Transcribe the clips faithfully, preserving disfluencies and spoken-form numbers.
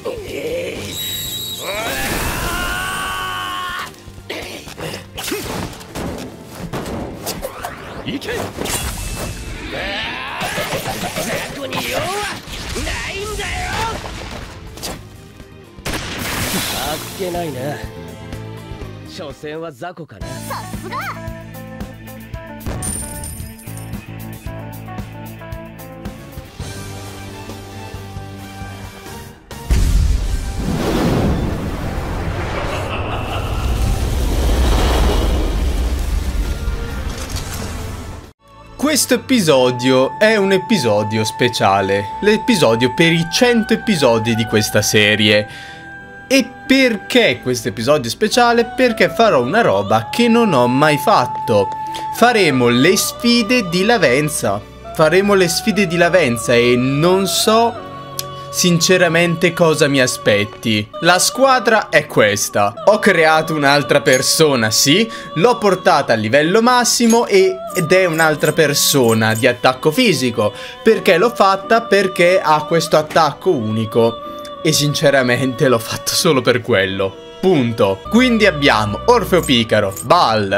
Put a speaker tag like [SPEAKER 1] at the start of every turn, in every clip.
[SPEAKER 1] Questo episodio è un episodio speciale, l'episodio per i cento episodi di questa serie. E perché questo episodio è speciale? Perché farò una roba che non ho mai fatto. Faremo le sfide di Lavenza. Faremo le sfide di Lavenza e non so sinceramente cosa mi aspetti. La squadra è questa. Ho creato un'altra persona, sì, l'ho portata a livello massimo e, ed è un'altra persona di attacco fisico. Perché l'ho fatta? Perché ha questo attacco unico e sinceramente l'ho fatto solo per quello. Punto. Quindi abbiamo Orfeo Picaro, Baal,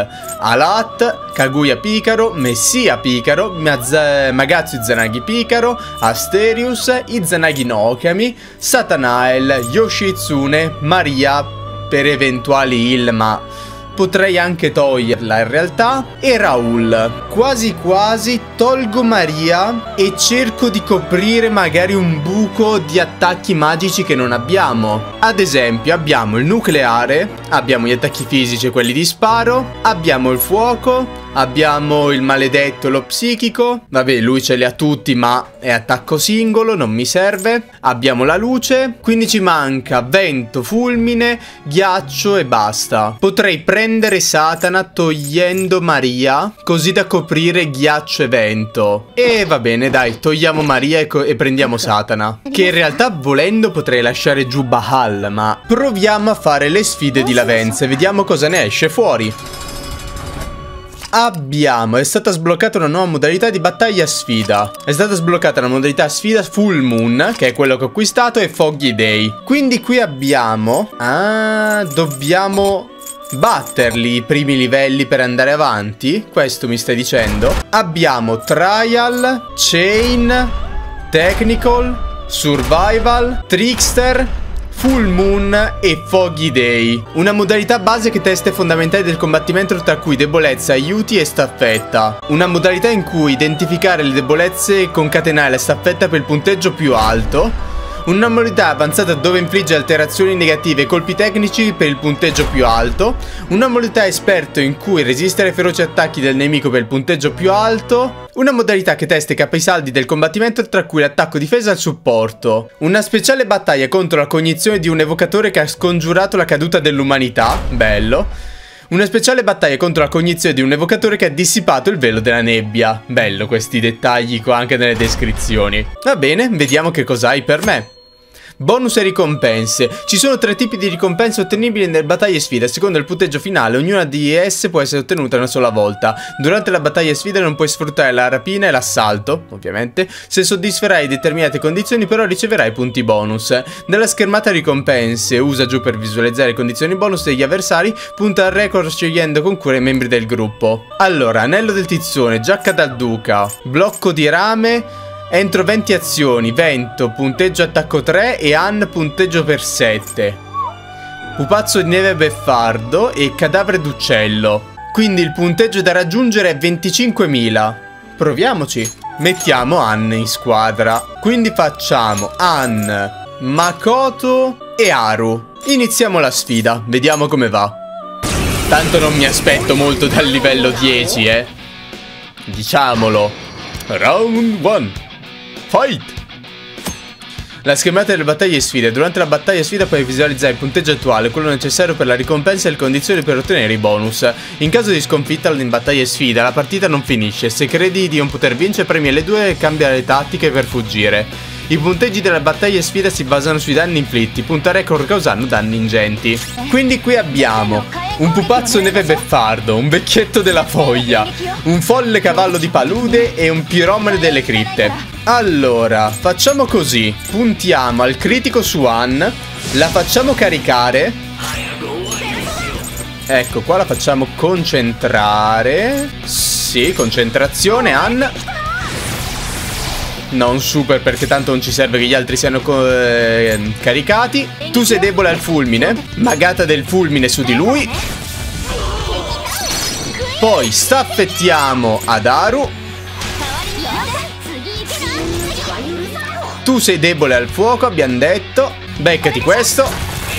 [SPEAKER 1] Alat, Kaguya Picaro, Messia Picaro, Maz- Magatsu Izanagi Picaro, Asterius, Izanagi no Okami, Satanael, Yoshitsune, Maria per eventuali heal, ma potrei anche toglierla in realtà, e Raul. Quasi quasi tolgo Maria e cerco di coprire magari un buco di attacchi magici che non abbiamo. Ad esempio abbiamo il nucleare, abbiamo gli attacchi fisici e quelli di sparo, abbiamo il fuoco, abbiamo il maledetto, lo psichico. Vabbè, lui ce li ha tutti ma è attacco singolo, non mi serve. Abbiamo la luce, quindi ci manca vento, fulmine, ghiaccio e basta. Potrei prendere Satana togliendo Maria, così da coprire ghiaccio e vento. E va bene, dai, togliamo Maria e, e prendiamo Satana, che in realtà volendo potrei lasciare giù Baal, ma proviamo a fare le sfide di Lavenza e vediamo cosa ne esce fuori. Abbiamo, è stata sbloccata una nuova modalità di battaglia sfida. È stata sbloccata la modalità sfida Full Moon, che è quello che ho acquistato, e Foggy Day. Quindi qui abbiamo... Ah, dobbiamo batterli i primi livelli per andare avanti? Questo mi stai dicendo? Abbiamo Trial, Chain, Technical, Survival, Trickster, Full Moon e Foggy Day. Una modalità base che testa i fondamentali del combattimento, tra cui debolezza, aiuti e staffetta. Una modalità in cui identificare le debolezze e concatenare la staffetta per il punteggio più alto. Una modalità avanzata dove infligge alterazioni negative e colpi tecnici per il punteggio più alto. Una modalità esperto in cui resistere ai feroci attacchi del nemico per il punteggio più alto. Una modalità che testa i capisaldi del combattimento, tra cui l'attacco, difesa e il supporto. Una speciale battaglia contro la cognizione di un evocatore che ha scongiurato la caduta dell'umanità. Bello. Una speciale battaglia contro la cognizione di un evocatore che ha dissipato il velo della nebbia. Bello questi dettagli qua anche nelle descrizioni. Va bene, vediamo che cosa hai per me. Bonus e ricompense. Ci sono tre tipi di ricompense ottenibili nelle battaglie sfida. Secondo il punteggio finale, ognuna di esse può essere ottenuta una sola volta. Durante la battaglia sfida non puoi sfruttare la rapina e l'assalto, ovviamente. Se soddisferai determinate condizioni però riceverai punti bonus. Nella schermata ricompense, usa giù per visualizzare le condizioni bonus degli avversari. Punta al record scegliendo con cura i membri del gruppo. Allora, anello del tizzone, giacca da duca, blocco di rame. Entro venti azioni, vento, punteggio attacco tre e Ann punteggio per sette. Pupazzo di neve beffardo e cadavere d'uccello. Quindi il punteggio da raggiungere è venticinquemila. Proviamoci. Mettiamo Ann in squadra. Quindi facciamo Ann, Makoto e Haru. Iniziamo la sfida, vediamo come va. Tanto non mi aspetto molto dal livello dieci, eh. Diciamolo. Round uno. Fight! La schermata delle battaglie e sfide. Durante la battaglia sfida puoi visualizzare il punteggio attuale, quello necessario per la ricompensa e le condizioni per ottenere i bonus. In caso di sconfitta in battaglia e sfida, la partita non finisce. Se credi di non poter vincere, premi L due e cambia le tattiche per fuggire. I punteggi della battaglia e sfida si basano sui danni inflitti. Punta record causano danni ingenti. Quindi qui abbiamo un pupazzo neve beffardo, un vecchietto della foglia, un folle cavallo di palude e un piromane delle cripte. Allora, facciamo così. Puntiamo al critico su Ann, la facciamo caricare. Ecco, qua la facciamo concentrare. Sì, concentrazione, Ann. Non super, perché tanto non ci serve che gli altri siano eh, caricati. Tu sei debole al fulmine. Magata del fulmine su di lui. Poi staffettiamo Adaru. Tu sei debole al fuoco, abbiamo detto. Beccati questo.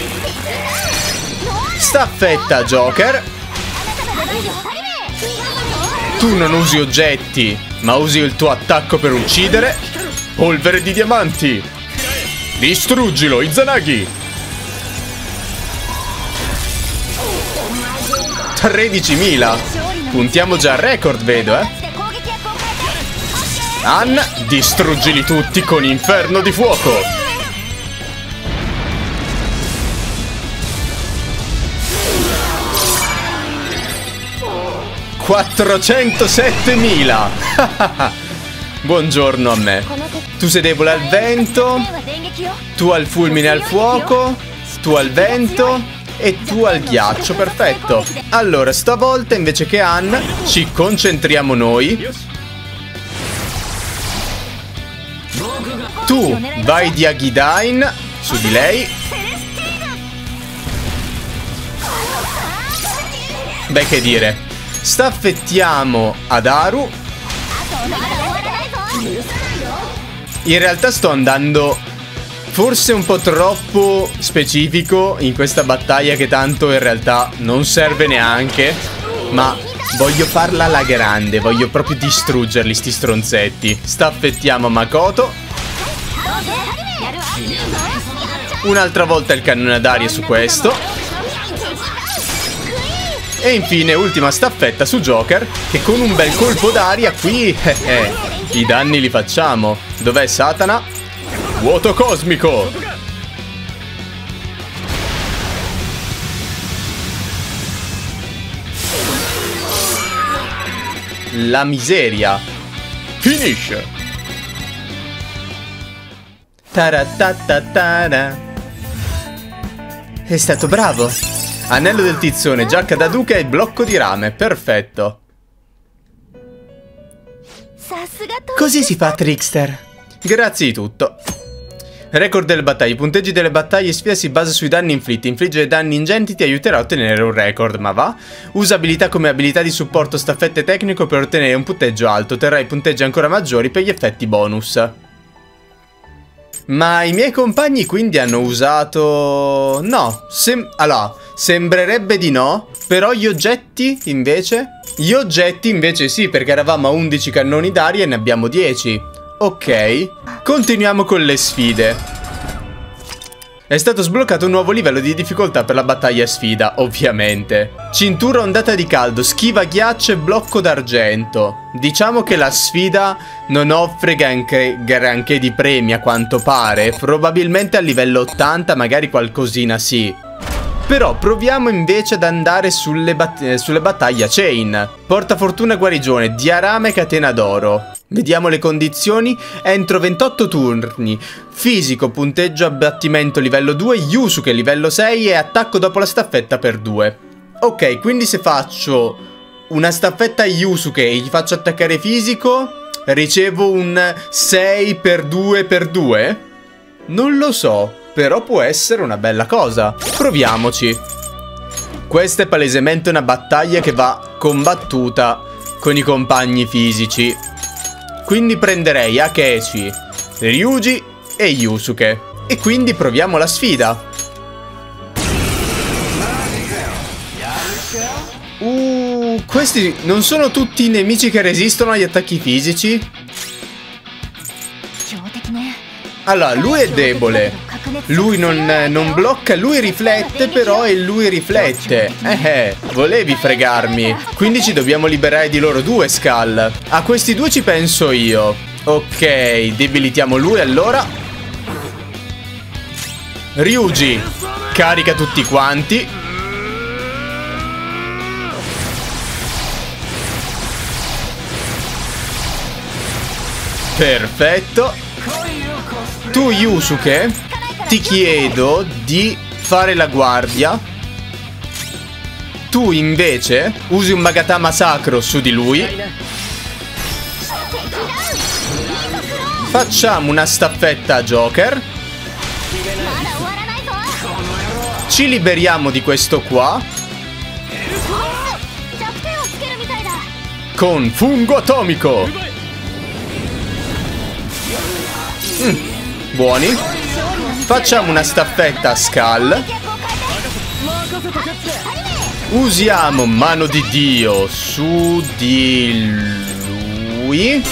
[SPEAKER 1] Staffetta Joker. Tu non usi oggetti, ma usi il tuo attacco per uccidere. Polvere di diamanti. Distruggilo, Izanagi. tredicimila. Puntiamo già al record, vedo, eh. Ann, distruggili tutti con inferno di fuoco. quattrocentosettemila. Buongiorno a me. Tu sei debole al vento. Tu al fulmine al fuoco. Tu al vento. E tu al ghiaccio. Perfetto. Allora, stavolta invece che Ann, ci concentriamo noi. Tu vai di Aghidine su di lei. Beh, che dire. Staffettiamo Adaru. In realtà sto andando forse un po' troppo specifico in questa battaglia, che tanto in realtà non serve neanche. Ma voglio farla alla grande, voglio proprio distruggerli sti stronzetti. Staffettiamo Makoto. Un'altra volta il cannone ad aria su questo. E infine ultima staffetta su Joker, che con un bel colpo d'aria qui eh, eh, i danni li facciamo. Dov'è Satana? Vuoto cosmico. La miseria. Finish. Taratatara. È stato bravo. Anello del tizzone, giacca da duca e blocco di rame. Perfetto. Così si fa, Trickster. Grazie di tutto. Record delle battaglie. I punteggi delle battaglie sfida si basa sui danni inflitti. Infliggere danni ingenti ti aiuterà a ottenere un record. Ma va? Usa abilità come abilità di supporto, staffette tecnico per ottenere un punteggio alto. Otterrai punteggi ancora maggiori per gli effetti bonus. Ma i miei compagni quindi hanno usato... No, sem... allora, sembrerebbe di no. Però gli oggetti invece? Gli oggetti invece sì, perché eravamo a undici cannoni d'aria e ne abbiamo dieci. Ok, continuiamo con le sfide. È stato sbloccato un nuovo livello di difficoltà per la battaglia sfida, ovviamente. Cintura ondata di caldo, schiva ghiaccio e blocco d'argento. Diciamo che la sfida non offre granché, granché di premi a quanto pare. Probabilmente a livello ottanta magari qualcosina sì. Però proviamo invece ad andare sulle, bat sulle battaglie a chain. Porta fortuna guarigione, diarame catena d'oro. Vediamo le condizioni. Entro ventotto turni. Fisico, punteggio abbattimento livello due, Yusuke livello sei e attacco dopo la staffetta per due. Ok, quindi se faccio una staffetta a Yusuke e gli faccio attaccare fisico, ricevo un sei per due per due? Non lo so, però può essere una bella cosa. Proviamoci. Questa è palesemente una battaglia che va combattuta con i compagni fisici. Quindi prenderei Akechi, Ryuji e Yusuke. E quindi proviamo la sfida. Uh, questi non sono tutti i nemici che resistono agli attacchi fisici? Allora, lui è debole. Lui non, non blocca, lui riflette però e lui riflette. Eh eh, volevi fregarmi. Quindi ci dobbiamo liberare di loro due, Skull. A questi due ci penso io. Ok, debilitiamo lui allora. Ryuji, carica tutti quanti. Perfetto. Tu, Yusuke, ti chiedo di fare la guardia. Tu invece usi un Magatama sacro su di lui. Facciamo una staffetta a Joker. Ci liberiamo di questo qua con fungo atomico. mm, Buoni. Facciamo una staffetta a Skull. Usiamo mano di Dio su di lui.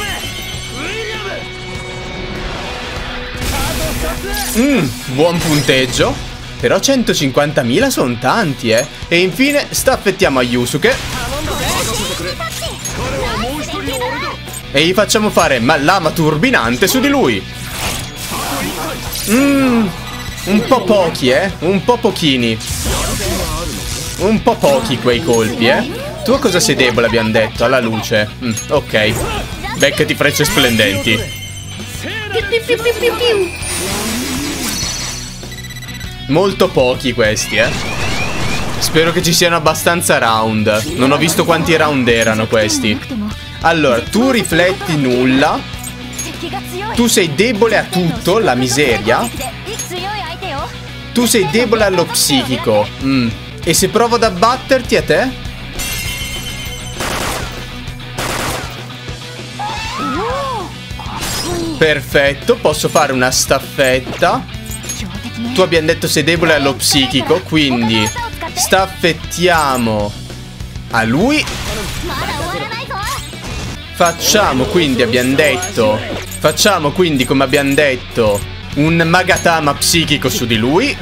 [SPEAKER 1] Mm, buon punteggio. Però centocinquantamila sono tanti, eh. E infine staffettiamo a Yusuke e gli facciamo fare lama turbinante su di lui. Mm, un po' pochi, eh. Un po' pochini. Un po' pochi quei colpi, eh. Tu a cosa sei debole, abbiamo detto? Alla luce. Mm, ok. Beccati frecce splendenti. Molto pochi questi, eh. Spero che ci siano abbastanza round. Non ho visto quanti round erano questi. Allora, tu rifletti nulla. Tu sei debole a tutto, la miseria. Tu sei debole allo psichico. Mm. E se provo ad abbatterti a te? Perfetto, posso fare una staffetta. Tu abbiamo detto sei debole allo psichico, quindi staffettiamo a lui. Facciamo quindi, abbiamo detto, facciamo quindi come abbiamo detto un Magatama psichico su di lui.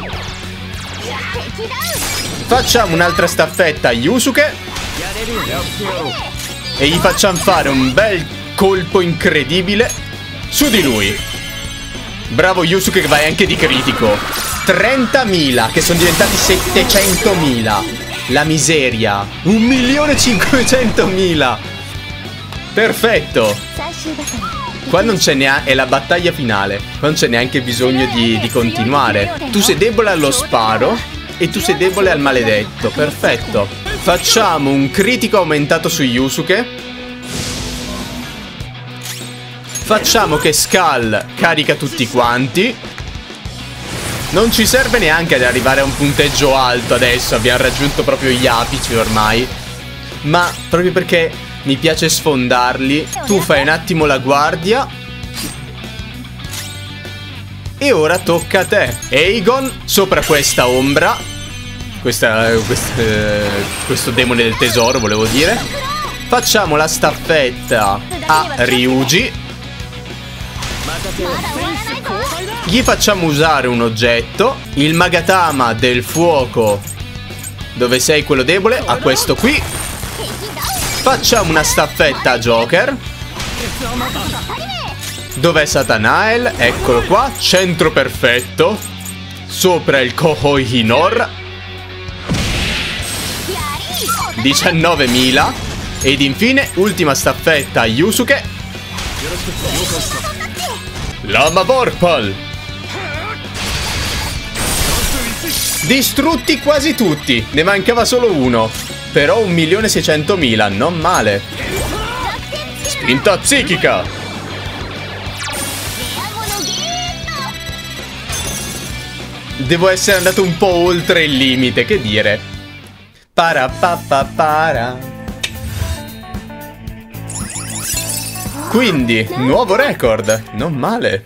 [SPEAKER 1] Facciamo un'altra staffetta a Yusuke e gli facciamo fare un bel colpo incredibile su di lui. Bravo Yusuke, che vai anche di critico. trentamila, che sono diventati settecentomila. La miseria. un milione e cinquecentomila. Perfetto. Qua non c'è neanche, è la battaglia finale. Qua non c'è neanche bisogno di, di continuare. Tu sei debole allo sparo e tu sei debole al maledetto. Perfetto. Facciamo un critico aumentato su Yusuke. Facciamo che Skull carica tutti quanti. Non ci serve neanche ad arrivare a un punteggio alto adesso. Abbiamo raggiunto proprio gli apici ormai. Ma proprio perché mi piace sfondarli, tu fai un attimo la guardia. E ora tocca a te. Aegon sopra questa ombra. Questa, questa, questo demone del tesoro, volevo dire. Facciamo la staffetta a Ryuji. Gli facciamo usare un oggetto. Il Magatama del fuoco. Dove sei quello debole? A questo qui. Facciamo una staffetta a Joker. Dov'è Satanael? Eccolo qua. Centro perfetto. Sopra il Kohoi Hinor. diciannovemila. Ed infine ultima staffetta a Yusuke. Lama Vorpal. Distrutti quasi tutti. Ne mancava solo uno. Però un milione e seicentomila. Non male. Spinta psichica. Devo essere andato un po' oltre il limite. Che dire. Para pa pa para. Quindi, nuovo record. Non male.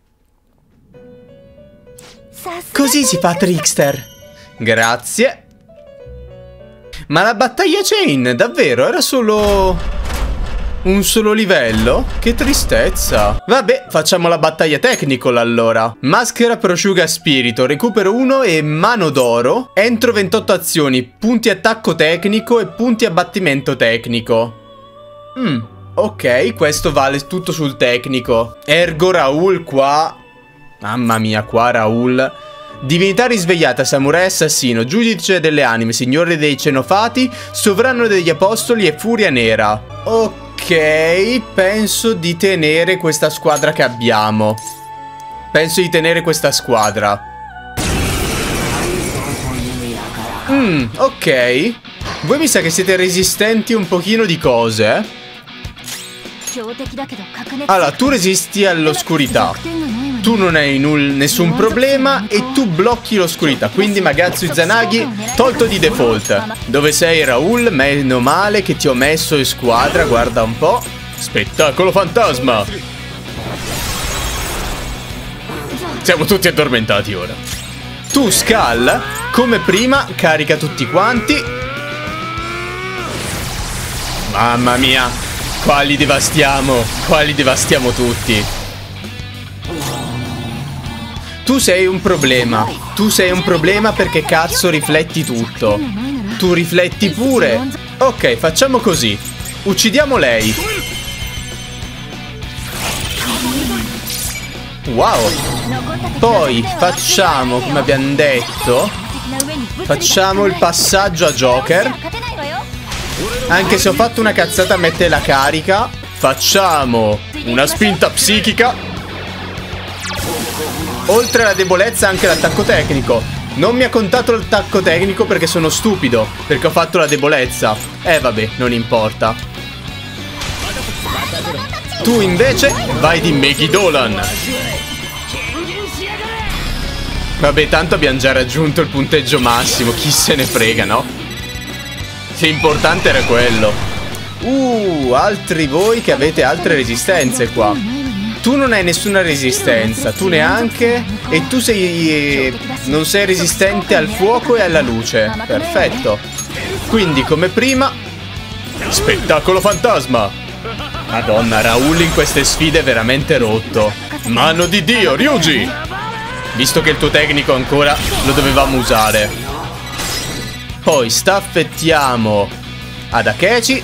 [SPEAKER 1] Così si fa, Trickster. Grazie. Ma la battaglia chain, davvero? Era solo un solo livello? Che tristezza. Vabbè, facciamo la battaglia technical allora. Maschera prosciuga spirito, recupero uno e mano d'oro. Entro ventotto azioni, punti attacco tecnico e punti abbattimento tecnico. Mm. Ok, questo vale tutto sul tecnico. Ergo Raul qua. Mamma mia, qua Raul. Divinità risvegliata, samurai assassino, giudice delle anime, signore dei cenofati, sovrano degli apostoli e furia nera. Ok. Ok, penso di tenere questa squadra che abbiamo. Penso di tenere questa squadra. Mm, ok. Voi mi sa che siete resistenti un pochino di cose, eh? Allora, tu resisti all'oscurità. Tu non hai nul- nessun problema e tu blocchi l'oscurità. Quindi Magatsu Izanagi tolto di default. Dove sei, Raul? Meno male che ti ho messo in squadra, guarda un po'. Spettacolo fantasma. Siamo tutti addormentati ora. Tu, Skull, come prima, carica tutti quanti. Mamma mia, qua li devastiamo. Qua li devastiamo tutti. Tu sei un problema. Tu sei un problema perché cazzo rifletti tutto. Tu rifletti pure. Ok, facciamo così. Uccidiamo lei. Wow. Poi facciamo, come abbiamo detto, facciamo il passaggio a Joker. Anche se ho fatto una cazzata a mettere la carica. Facciamo una spinta psichica. Oltre alla debolezza anche l'attacco tecnico. Non mi ha contato l'attacco tecnico perché sono stupido, perché ho fatto la debolezza. Eh vabbè, non importa. Tu invece vai di Megidolan. Vabbè, tanto abbiamo già raggiunto il punteggio massimo. Chi se ne frega, no? L'importante era quello. Uh, altri voi che avete altre resistenze qua. Tu non hai nessuna resistenza. Tu neanche. E tu sei... non sei resistente al fuoco e alla luce. Perfetto. Quindi come prima, spettacolo fantasma. Madonna, Raul in queste sfide è veramente rotto. Mano di Dio, Ryuji. Visto che il tuo tecnico ancora lo dovevamo usare. Poi staffettiamo ad Akechi.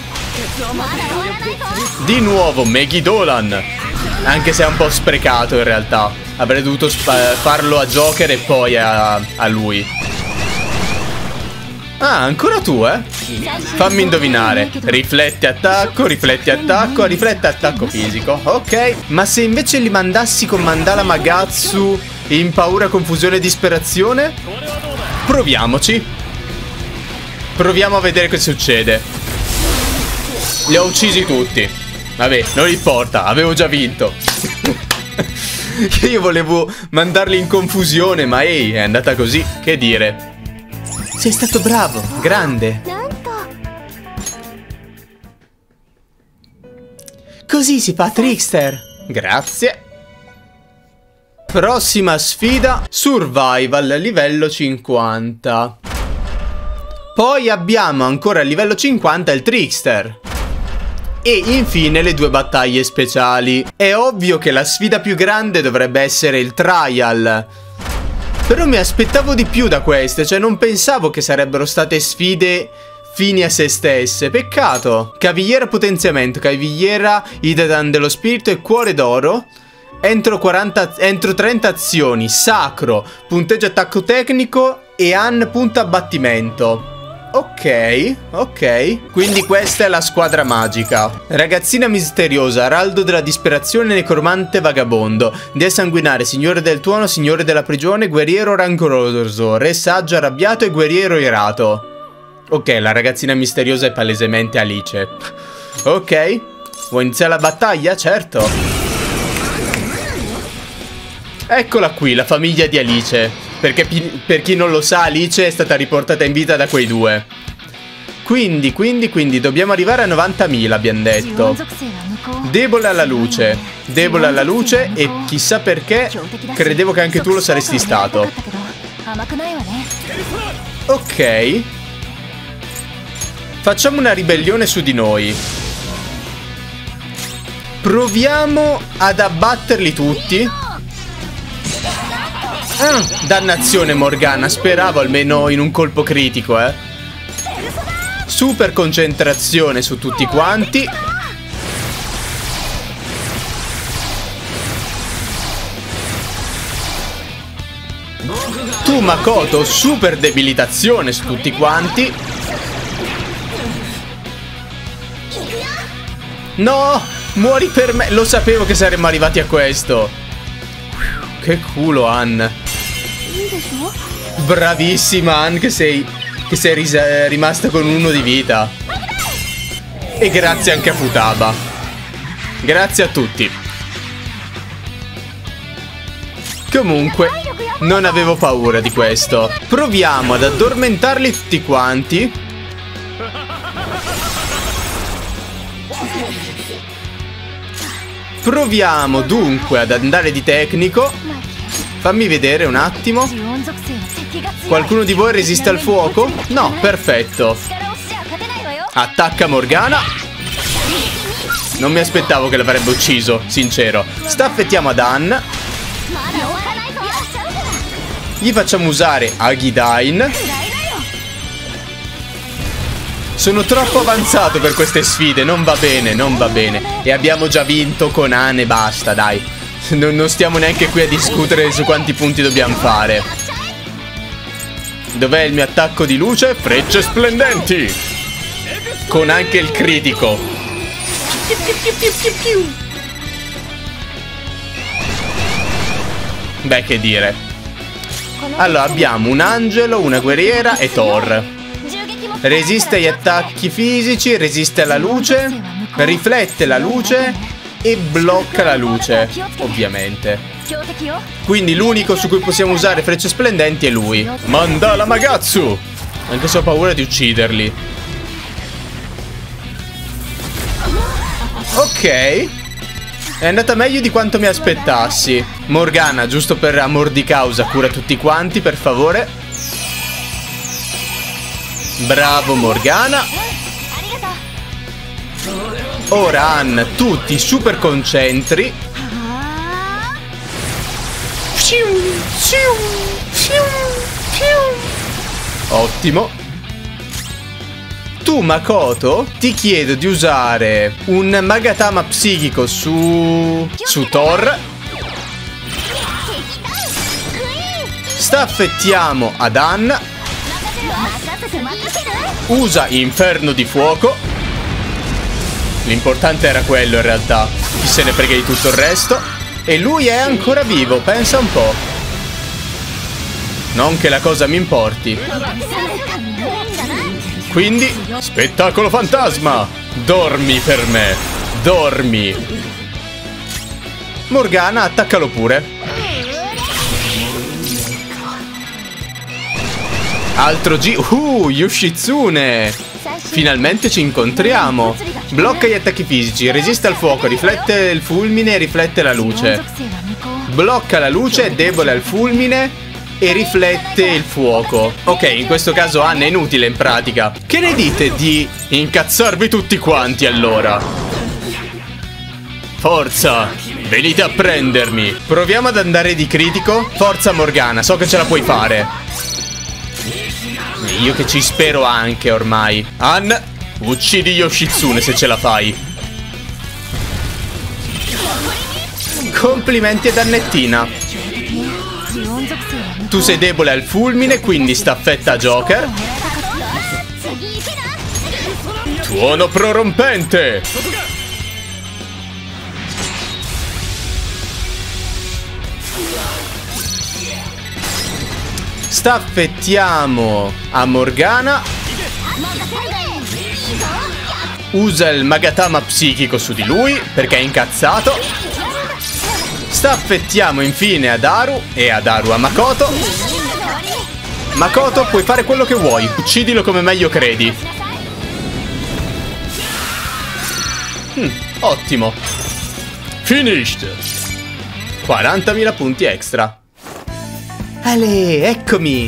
[SPEAKER 1] Di nuovo Megidolan. Anche se è un po' sprecato in realtà. Avrei dovuto farlo a Joker e poi a, a lui. Ah, ancora tu, eh? Fammi indovinare. Rifletti attacco, rifletti attacco, rifletti attacco fisico. Ok. Ma se invece li mandassi con Mandala Magatsu in paura, confusione e disperazione? Proviamoci. Proviamo a vedere che succede. Li ho uccisi tutti. Vabbè, non importa, avevo già vinto. Io volevo mandarli in confusione, ma ehi, è andata così. Che dire. Sei stato bravo, grande. Così si fa, Trickster. Grazie. Prossima sfida, Survival, livello cinquanta. Poi abbiamo ancora a livello cinquanta il Trickster. E infine le due battaglie speciali. È ovvio che la sfida più grande dovrebbe essere il Trial. Però mi aspettavo di più da queste. Cioè non pensavo che sarebbero state sfide fini a se stesse. Peccato. Cavigliera potenziamento, cavigliera Idedan dello spirito e cuore d'oro. Entro, quaranta, entro trenta azioni. Sacro, punteggio attacco tecnico e Han punto abbattimento. Ok, ok. Quindi questa è la squadra magica. Ragazzina misteriosa, araldo della disperazione, necromante vagabondo, dea sanguinare, signore del tuono, signore della prigione, guerriero rancoroso, re saggio arrabbiato e guerriero irato. Ok, la ragazzina misteriosa è palesemente Alice. Ok, vuoi iniziare la battaglia? Certo. Eccola qui, la famiglia di Alice. Perché per chi non lo sa, Alice è stata riportata in vita da quei due. Quindi, quindi, quindi dobbiamo arrivare a novantamila, abbiamo detto. Debole alla luce. Debole alla luce e chissà perché credevo che anche tu lo saresti stato. Ok. Facciamo una ribellione su di noi. Proviamo ad abbatterli tutti. Ah, dannazione Morgana, speravo almeno in un colpo critico, eh. Super concentrazione su tutti quanti. Tu Makoto, super debilitazione su tutti quanti. No, muori per me. Lo sapevo che saremmo arrivati a questo. Che culo, Ann. Bravissima, Ann, che sei, che sei rimasta con uno di vita. E grazie anche a Futaba. Grazie a tutti. Comunque, non avevo paura di questo. Proviamo ad addormentarli tutti quanti. Proviamo dunque ad andare di tecnico. Fammi vedere un attimo. Qualcuno di voi resiste al fuoco? No, perfetto. Attacca Morgana. Non mi aspettavo che l'avrebbe ucciso, sincero. Staffettiamo ad Ann. Gli facciamo usare Agidyne. Sono troppo avanzato per queste sfide. Non va bene, non va bene. E abbiamo già vinto con Ann e basta, dai. Non, non stiamo neanche qui a discutere su quanti punti dobbiamo fare. Dov'è il mio attacco di luce? Frecce splendenti. Con anche il critico. Beh, che dire. Allora, abbiamo un angelo, una guerriera e Thor. Resiste agli attacchi fisici, resiste alla luce, riflette la luce e blocca la luce, ovviamente. Quindi l'unico su cui possiamo usare frecce splendenti è lui. Mandala Magatsu! Anche se ho paura di ucciderli. Ok. È andata meglio di quanto mi aspettassi. Morgana, giusto per amor di causa, cura tutti quanti, per favore. Bravo Morgana. Ora Ann, tu ti super concentri. Ottimo. Tu, Makoto, ti chiedo di usare un Magatama psichico su... su Thor. Staffettiamo ad Ann. Usa Inferno di fuoco. L'importante era quello in realtà. Chi se ne frega di tutto il resto. E lui è ancora vivo, pensa un po'. Non che la cosa mi importi. Quindi, spettacolo fantasma. Dormi per me. Dormi. Morgana, attaccalo pure. Altro G. Uh, Yoshitsune. Finalmente ci incontriamo. Blocca gli attacchi fisici, resiste al fuoco, riflette il fulmine e riflette la luce. Blocca la luce, è debole al fulmine e riflette il fuoco. Ok, in questo caso Ann è inutile in pratica. Che ne dite di incazzarvi tutti quanti allora? Forza, venite a prendermi. Proviamo ad andare di critico. Forza Morgana, so che ce la puoi fare. Io che ci spero anche ormai. Ann, uccidi Yoshitsune se ce la fai. Complimenti ad Annettina. Tu sei debole al fulmine, quindi staffetta Joker. Tuono prorompente. Staffettiamo a Morgana. Usa il Magatama psichico su di lui perché è incazzato. Staffettiamo infine ad Haru e ad Haru a Makoto. Makoto, puoi fare quello che vuoi. Uccidilo come meglio credi. Hmm, ottimo. Finished. quarantamila punti extra. Ale, eccomi.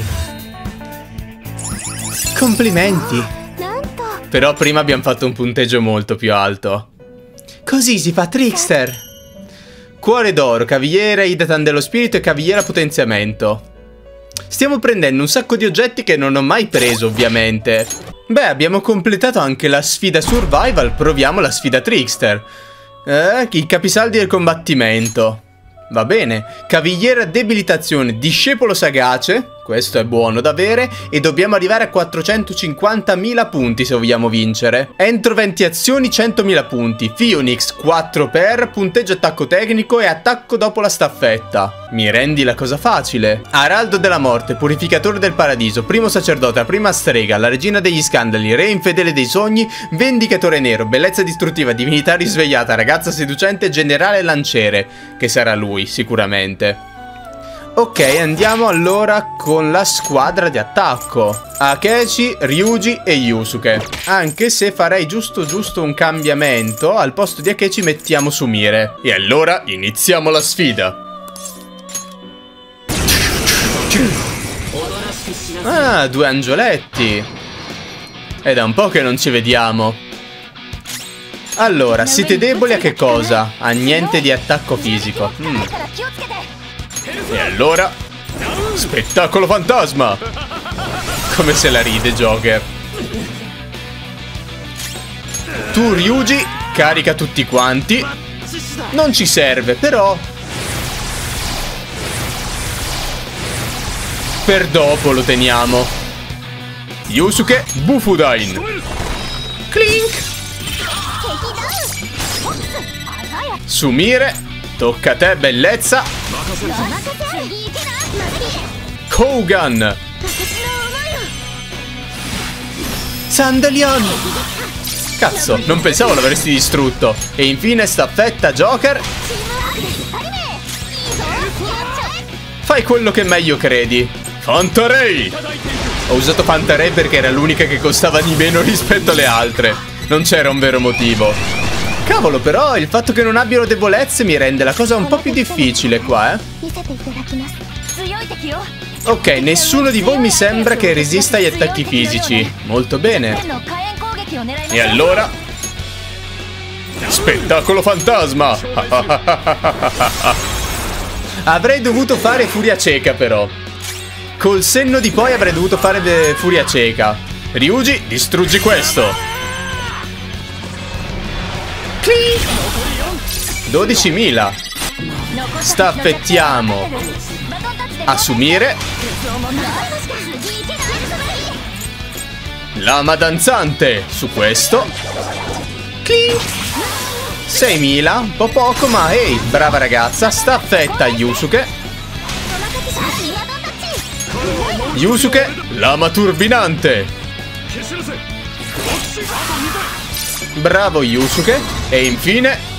[SPEAKER 1] Complimenti. Però prima abbiamo fatto un punteggio molto più alto. Così si fa Trickster. Cuore d'oro, cavigliera, Idatan dello spirito e cavigliera potenziamento. Stiamo prendendo un sacco di oggetti che non ho mai preso, ovviamente. Beh, abbiamo completato anche la sfida survival. Proviamo la sfida Trickster. Eh, i capisaldi del combattimento. Va bene. Cavigliera debilitazione, discepolo sagace. Questo è buono da avere e dobbiamo arrivare a quattrocentocinquantamila punti se vogliamo vincere. Entro venti azioni centomila punti. Phoenix quattro per punteggio attacco tecnico e attacco dopo la staffetta. Mi rendi la cosa facile. Araldo della morte, purificatore del paradiso, primo sacerdote, la prima strega, la regina degli scandali, re infedele dei sogni, vendicatore nero, bellezza distruttiva, divinità risvegliata, ragazza seducente, generale lanciere. Che sarà lui sicuramente. Ok, andiamo allora con la squadra di attacco. Akechi, Ryuji e Yusuke. Anche se farei giusto giusto un cambiamento. Al posto di Akechi mettiamo Sumire. E allora iniziamo la sfida. Ah, due angioletti. È da un po' che non ci vediamo. Allora, siete deboli a che cosa? A niente di attacco fisico. Mm. E allora, spettacolo fantasma! Come se la ride Joker. Tu Ryuji, carica tutti quanti. Non ci serve, però per dopo lo teniamo. Yusuke, Bufudain. Clink. Sumire, tocca a te, bellezza. Kogan. Sandalion. Cazzo, non pensavo l'avresti distrutto. E infine staffetta Joker. Fai quello che meglio credi. Fantarei. Ho usato Fantarei perché era l'unica che costava di meno rispetto alle altre. Non c'era un vero motivo. Cavolo, però il fatto che non abbiano debolezze mi rende la cosa un po' più difficile qua, eh. Ok, nessuno di voi mi sembra che resista agli attacchi fisici. Molto bene. E allora, spettacolo fantasma. Avrei dovuto fare furia cieca però. Col senno di poi avrei dovuto fare furia cieca. Ryuji, distruggi questo. dodicimila. Staffettiamo. Assumire. Lama danzante su questo. seimila. Un po' poco, ma ehi, brava ragazza. Staffetta Yusuke. Yusuke, lama turbinante. Bravo Yusuke. E infine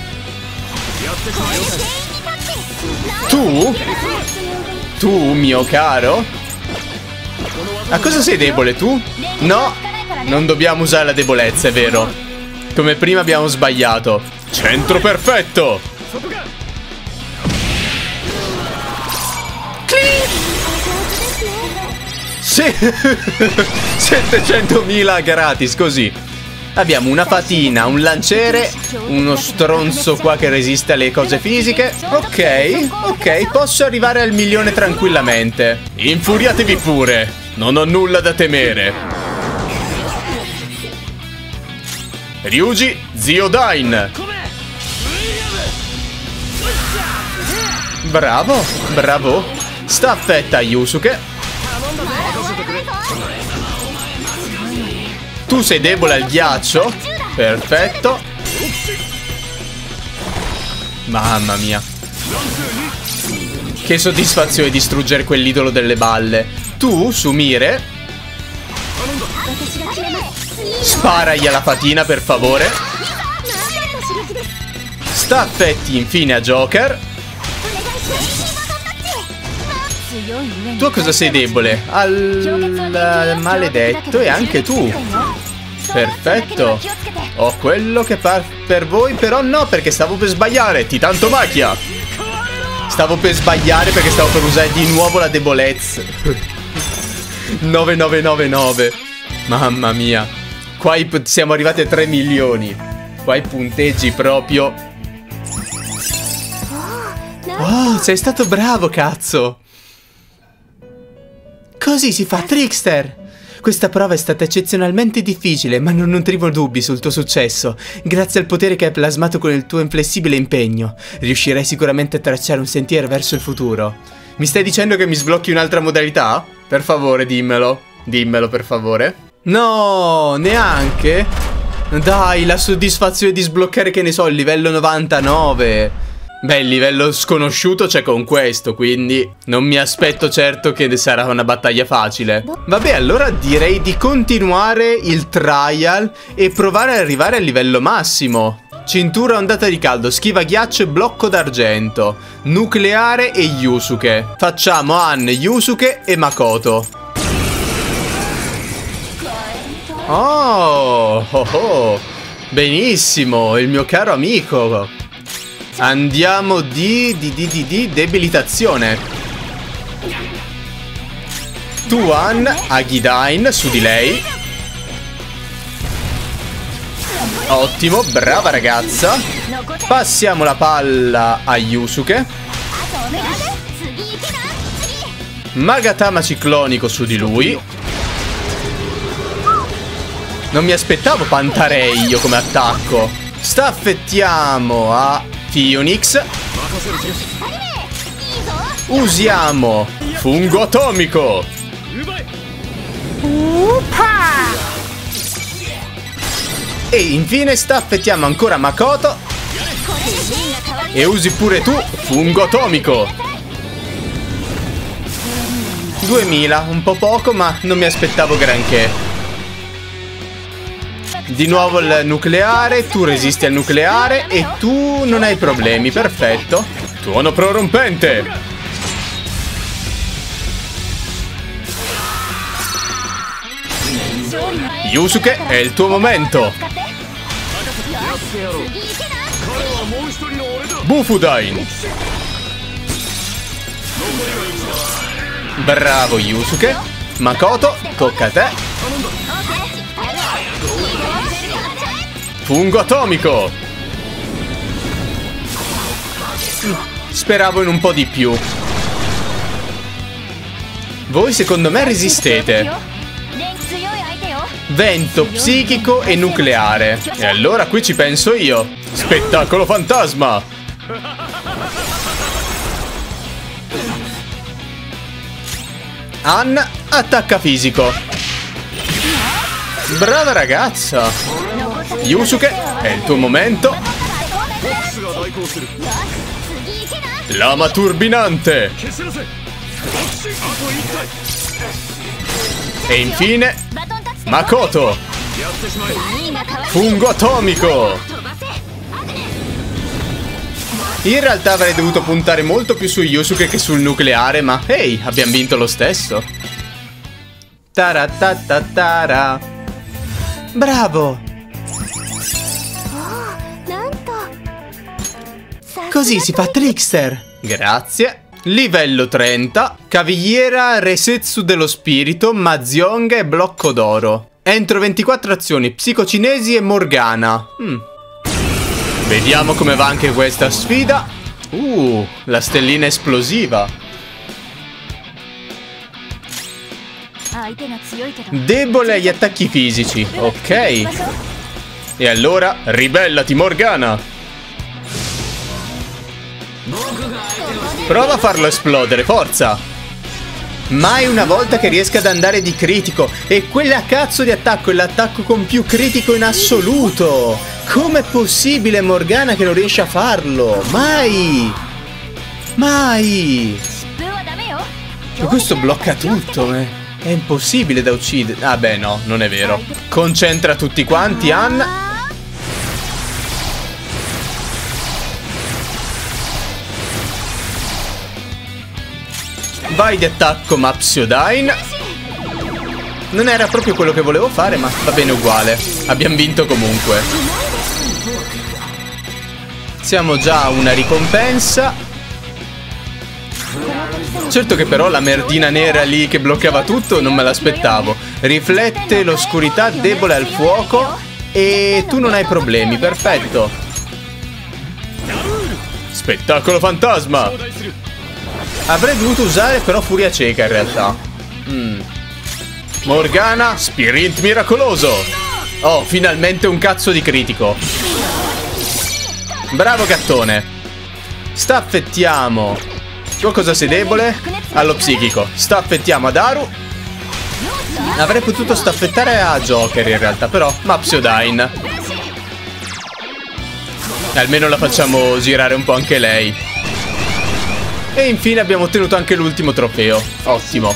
[SPEAKER 1] tu? Tu, mio caro? A cosa sei debole tu? No, non dobbiamo usare la debolezza, è vero. Come prima abbiamo sbagliato. Centro perfetto. Sì. settecentomila gratis, così. Abbiamo una fatina, un lanciere, uno stronzo qua che resiste alle cose fisiche. Ok, ok, posso arrivare al milione tranquillamente. Infuriatevi pure, non ho nulla da temere. Ryuji, zio Dain. Bravo, bravo. Staffetta Yusuke. Tu sei debole al ghiaccio? Perfetto. Mamma mia. Che soddisfazione distruggere quell'idolo delle balle. Tu, Sumire, sparagli alla fatina per favore. Staffetti infine a Joker. Tu a cosa sei debole? Al maledetto. E anche tu. Perfetto. Ho quello che par per voi. Però no, perché stavo per sbagliare. Titantomachia. Stavo per sbagliare perché stavo per usare di nuovo la debolezza. nove nove nove nove. Mamma mia. Qua siamo arrivati a tre milioni. Qua i punteggi proprio. Oh, sei stato bravo, cazzo. Così si fa, Trickster! Questa prova è stata eccezionalmente difficile, ma non nutrivo dubbi sul tuo successo. Grazie al potere che hai plasmato con il tuo inflessibile impegno, riuscirai sicuramente a tracciare un sentiero verso il futuro. Mi stai dicendo che mi sblocchi un'altra modalità? Per favore, dimmelo. Dimmelo, per favore. No, neanche. Dai, la soddisfazione di sbloccare, che ne so, il livello novantanove. Beh, il livello sconosciuto c'è con questo, quindi non mi aspetto certo che sarà una battaglia facile. Vabbè, allora direi di continuare il trial e provare ad arrivare al livello massimo. Cintura ondata di caldo, schiva ghiaccio e blocco d'argento, nucleare e Yusuke. Facciamo Ann, Yusuke e Makoto. Oh, oh, oh. Benissimo, il mio caro amico. Andiamo di, di, di, di, di debilitazione. Tu, Ann, Agidain su di lei. Ottimo, brava ragazza. Passiamo la palla a Yusuke. Magatama ciclonico su di lui. Non mi aspettavo Pantarei io come attacco. Staffettiamo a Phoenix. Usiamo fungo atomico. E infine staffettiamo ancora Makoto. E usi pure tu fungo atomico. duemila, un po' poco, ma non mi aspettavo granché. Di nuovo il nucleare, tu resisti al nucleare e tu non hai problemi, perfetto. Tuono prorompente. Yusuke, è il tuo momento. Bufudain. Bravo Yusuke. Makoto, tocca a te. Fungo atomico. Speravo in un po' di più. Voi secondo me resistete. Vento, psichico e nucleare. E allora qui ci penso io. Spettacolo fantasma. Ann, attacca fisico. Brava ragazza. Yusuke, è il tuo momento. Lama turbinante. E infine Makoto. Fungo atomico. In realtà avrei dovuto puntare molto più su Yusuke che sul nucleare, ma ehi, hey, abbiamo vinto lo stesso. Taratatara. Bravo. Così si fa Trickster. Grazie. Livello trenta. Cavigliera Resetsu dello spirito, Mazionga e blocco d'oro. Entro ventiquattro azioni, psicocinesi e Morgana. Hmm. Vediamo come va anche questa sfida. Uh, la stellina esplosiva. Debole agli attacchi fisici. Ok. E allora, ribellati Morgana. Prova a farlo esplodere, forza. Mai una volta che riesca ad andare di critico. E quella cazzo di attacco è l'attacco con più critico in assoluto. Com'è possibile Morgana che non riesce a farlo? Mai. Mai. E questo blocca tutto, eh. È impossibile da uccidere. Ah beh no, non è vero. Concentra tutti quanti, Ann. Vai di attacco Mapsiodyne. Non era proprio quello che volevo fare, ma va bene uguale. Abbiamo vinto comunque. Siamo già a una ricompensa. Certo che però la merdina nera lì che bloccava tutto non me l'aspettavo. Riflette l'oscurità, debole al fuoco. E tu non hai problemi, perfetto. Spettacolo fantasma. Avrei dovuto usare però furia cieca in realtà. mm. Morgana, sprint miracoloso. Oh, finalmente un cazzo di critico. Bravo gattone. Staffettiamo Tu a cosa sei debole? Allo psichico. Staffettiamo ad Aru. Avrei potuto staffettare a Joker in realtà, però Mapsiodyne. Almeno la facciamo girare un po' anche lei. E infine abbiamo ottenuto anche l'ultimo trofeo. Ottimo.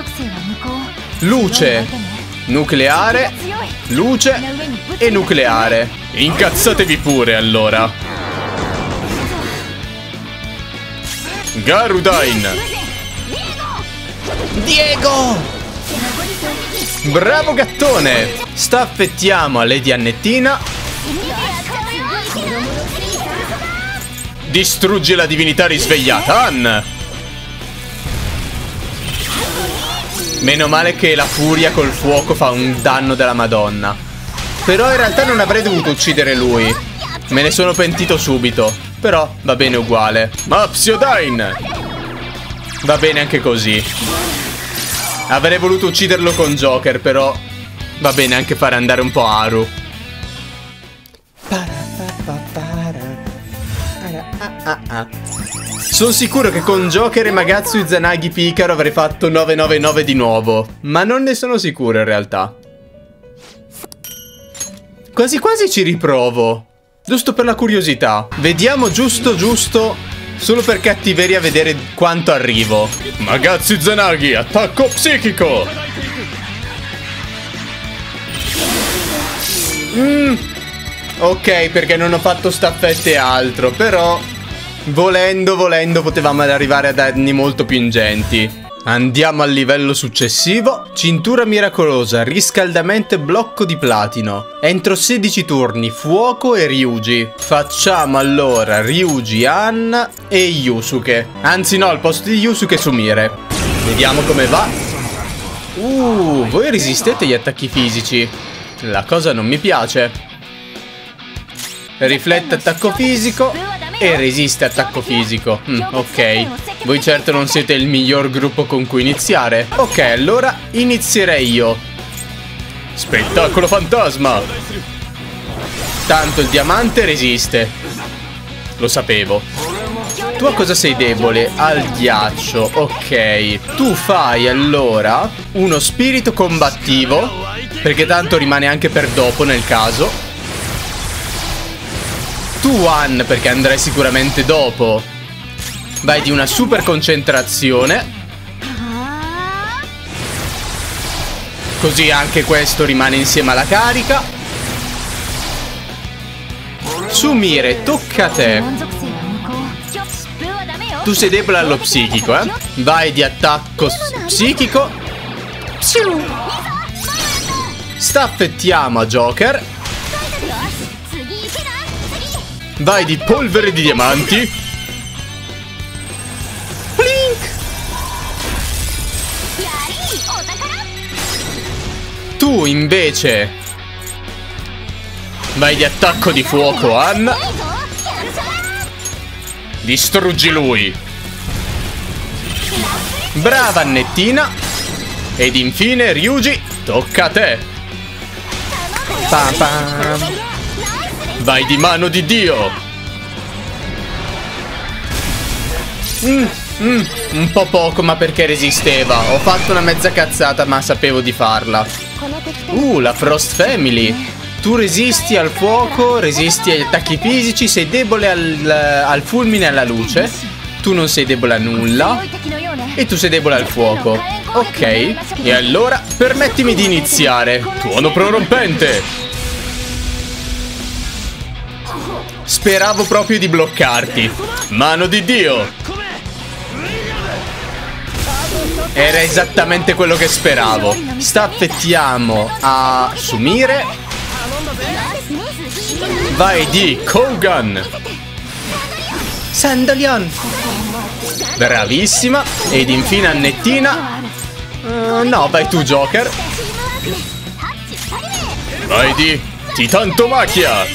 [SPEAKER 1] Luce, nucleare, luce e nucleare. Incazzatevi pure allora. Garudyne. Diego. Bravo gattone. Staffettiamo a Lady Annettina. Distruggi la divinità risvegliata, Ann. Meno male che la furia col fuoco fa un danno della Madonna. Però in realtà non avrei dovuto uccidere lui. Me ne sono pentito subito. Però va bene uguale. Mapsiodyne. Va bene anche così. Avrei voluto ucciderlo con Joker, però va bene anche fare andare un po' Aru. Sono sicuro che con Joker e Magatsu Izanagi Picaro avrei fatto nove nove nove di nuovo. Ma non ne sono sicuro in realtà. Quasi quasi ci riprovo. Giusto per la curiosità. Vediamo giusto giusto. Solo per cattiveria a vedere quanto arrivo. Magatsu Izanagi, attacco psichico. Mm. Ok, perché non ho fatto staffette e altro. Però volendo, volendo potevamo arrivare a danni molto più ingenti. Andiamo al livello successivo. Cintura miracolosa, riscaldamento e blocco di platino. Entro sedici turni, fuoco e Ryuji. Facciamo allora Ryuji, Ann e Yusuke. Anzi no, al posto di Yusuke Sumire. Vediamo come va. Uh, voi resistete agli attacchi fisici. La cosa non mi piace. Riflette attacco fisico e resiste attacco fisico. mm, Ok. Voi certo non siete il miglior gruppo con cui iniziare. Ok, allora inizierei io. Spettacolo fantasma. Tanto il diamante resiste. Lo sapevo. Tu a cosa sei debole? Al ghiaccio. Ok. Tu fai allora uno spirito combattivo, perché tanto rimane anche per dopo nel caso. Tu, Ann, perché andrai sicuramente dopo. Vai di una super concentrazione. Così anche questo rimane insieme alla carica. Sumire, tocca a te. Tu sei debole allo psichico, eh? Vai di attacco psichico. Staffettiamo a Joker. Vai di polvere di diamanti. Plink. Tu invece vai di attacco di fuoco, Ann. Distruggi lui. Brava Annettina. Ed infine Ryuji, tocca a te. Pam pam. Vai di mano di Dio. mm, mm, Un po' poco, ma perché resisteva. Ho fatto una mezza cazzata, ma sapevo di farla. Uh, la Frost Family. Tu resisti al fuoco, resisti agli attacchi fisici. Sei debole al, al fulmine e alla luce. Tu non sei debole a nulla. E tu sei debole al fuoco. Ok. E allora permettimi di iniziare. Tuono prorompente. Speravo proprio di bloccarti. Mano di Dio. Era esattamente quello che speravo. Staffettiamo a Sumire. Vai di Kogan. Sandalion. Bravissima. Ed infine Annettina. uh, No, vai tu Joker. Vai di Titantomachia.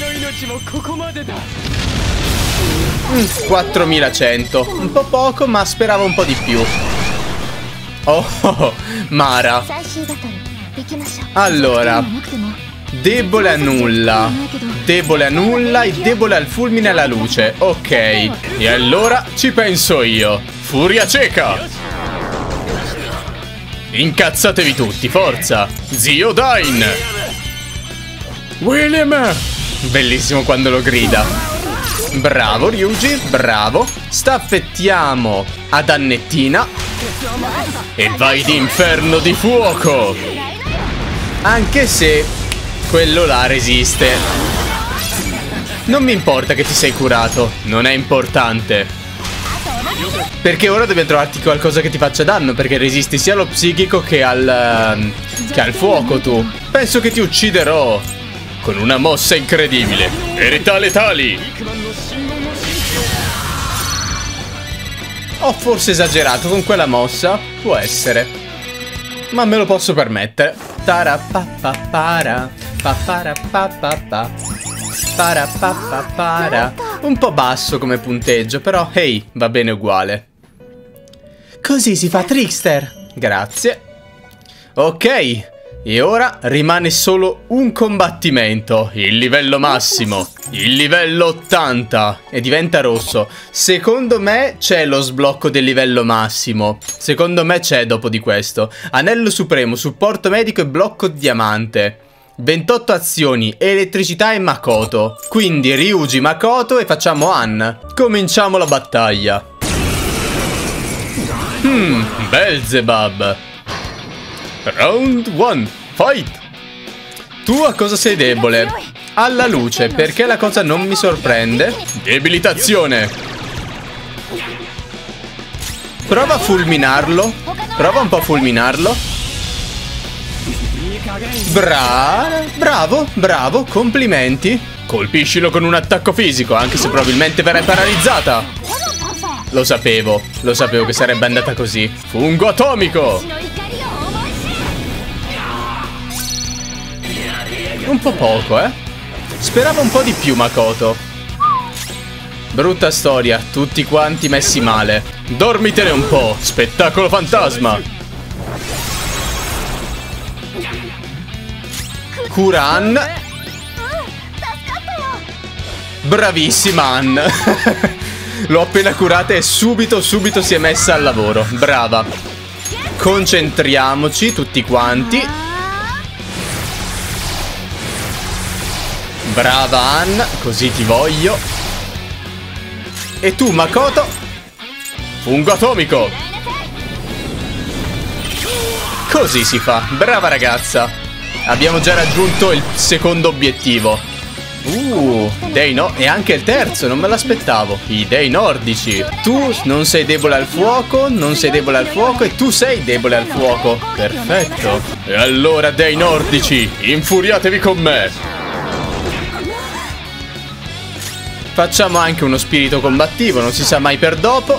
[SPEAKER 1] mm, quattromilacento. Un po' poco, ma speravo un po' di più. Oh, oh, oh, Mara. Allora, debole a nulla. Debole a nulla e debole al fulmine e alla luce. Ok. E allora ci penso io. Furia cieca! Incazzatevi tutti, forza! Zio Dain! William! Bellissimo quando lo grida. Bravo Ryuji, bravo. Staffettiamo ad Annettina. E vai d'inferno di fuoco! Anche se quello là resiste. Non mi importa che ti sei curato, non è importante. Perché ora devi trovarti qualcosa che ti faccia danno, perché resisti sia allo psichico che al, che al fuoco tu. Penso che ti ucciderò con una mossa incredibile. Verità letali. Ho forse esagerato con quella mossa, può essere, ma me lo posso permettere. Tarapapapara, paparapapapa, parapapapara. Un po' basso come punteggio, però hey, va bene uguale. Così si fa Trickster. Grazie. Ok, e ora rimane solo un combattimento. Il livello massimo, il livello ottanta. E diventa rosso. Secondo me c'è lo sblocco del livello massimo. Secondo me c'è dopo di questo. Anello supremo, supporto medico e blocco diamante. ventotto azioni, elettricità e Makoto. Quindi Ryuji, Makoto e facciamo Ann. Cominciamo la battaglia. Hmm, Belzebub. Round one, fight. Tu a cosa sei debole? Alla luce, perché la cosa non mi sorprende. Debilitazione. Prova a fulminarlo. Prova un po' a fulminarlo. Bra bravo, bravo, complimenti. Colpiscilo con un attacco fisico, anche se probabilmente verrai paralizzata. Lo sapevo, lo sapevo che sarebbe andata così. Fungo atomico. Un po' poco, eh. Speravo un po' di più, Makoto. Brutta storia, tutti quanti messi male. Dormitene un po', spettacolo fantasma. Cura Ann. Bravissima Ann. L'ho appena curata e subito, subito si è messa al lavoro. Brava. Concentriamoci tutti quanti. Brava Ann, così ti voglio. E tu, Makoto? Fungo atomico. Così si fa, brava ragazza. Abbiamo già raggiunto il secondo obiettivo. Uh, dei no, e anche il terzo, non me l'aspettavo. I dei nordici. Tu non sei debole al fuoco, non sei debole al fuoco e tu sei debole al fuoco. Perfetto. E allora dei nordici, infuriatevi con me. Facciamo anche uno spirito combattivo, non si sa mai per dopo.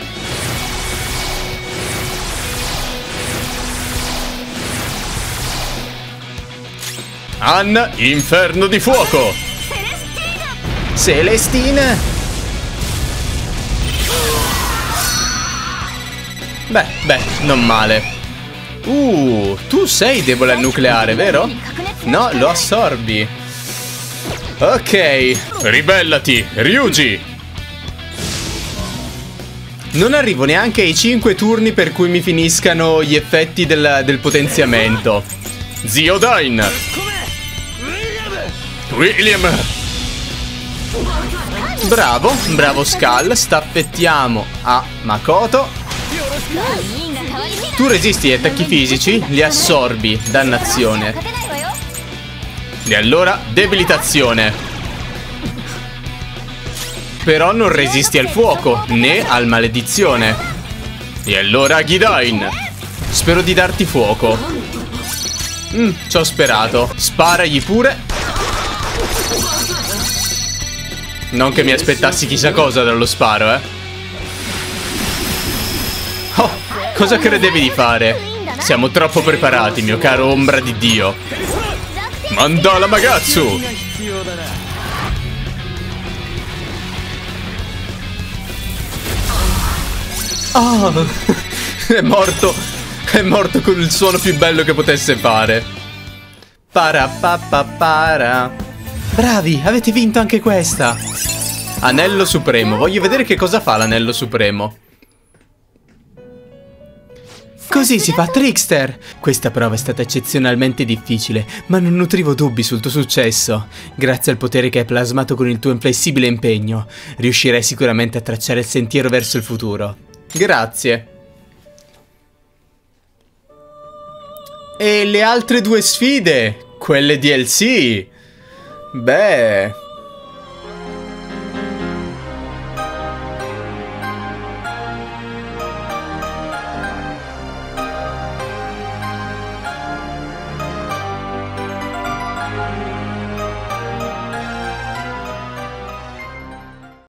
[SPEAKER 1] Ann, inferno di fuoco. Celestina. Beh, beh, non male. Uh, tu sei debole al nucleare, vero? No, lo assorbi. Ok, ribellati, Ryuji. Non arrivo neanche ai cinque turni per cui mi finiscano gli effetti del, del potenziamento. Zio Dain. William. Bravo, bravo Skull. Staffettiamo a Makoto. Tu resisti ai attacchi fisici, li assorbi, dannazione. E allora, debilitazione. Però non resisti al fuoco, né al maledizione. E allora, Gidain. Spero di darti fuoco. Mm, ci ho sperato. Sparagli pure. Non che mi aspettassi chissà cosa dallo sparo, eh. Oh, cosa credevi di fare? Siamo troppo preparati, mio caro ombra di Dio. Mandala Magatsu! Oh, è morto. È morto con il suono più bello che potesse fare. Parapapapara. Bravi, avete vinto anche questa. Anello supremo. Voglio vedere che cosa fa l'anello supremo. Così si fa, Trickster! Questa prova è stata eccezionalmente difficile, ma non nutrivo dubbi sul tuo successo. Grazie al potere che hai plasmato con il tuo inflessibile impegno, riuscirai sicuramente a tracciare il sentiero verso il futuro. Grazie. E le altre due sfide? Quelle D L C? Beh...